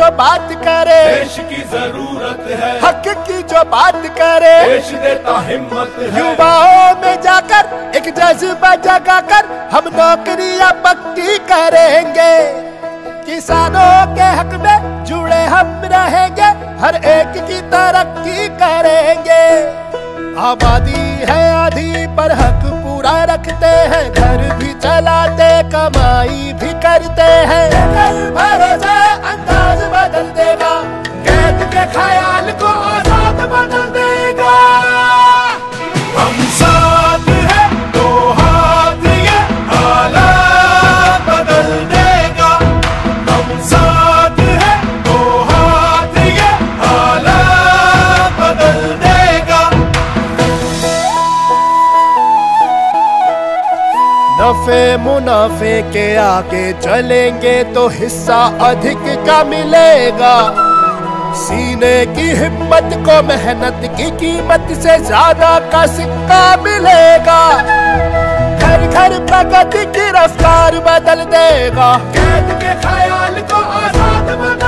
जो बात करे, देश की जरूरत है। हक की जो बात करे, देश देता हिम्मत है। युवाओं में जाकर एक जज्बा जगाकर हम नौकरियां पक्की करेंगे। किसानों के हक में जुड़े हम रहेंगे, हर एक की तरक्की करेंगे। आबादी है आधी पर हक पूरा रखते हैं, घर भी चलाते कमाई भी करते हैं। कल भरोसा अंदाज बदल देगा, कैद के ख्याल को आजाद बदल देगा। हम साथ हैं तो हाथ ये हालात बदल देगा। हम साथ हैं तो हाथ ये हालात बदल देगा। नफे मुनाफे के आगे चलेंगे तो हिस्सा अधिक का मिलेगा। सीने की हिम्मत को मेहनत की कीमत से ज्यादा का सिक्का मिलेगा। घर घर प्रगति की रफ्तार बदल देगा, कैद के ख्याल को आजाद बदल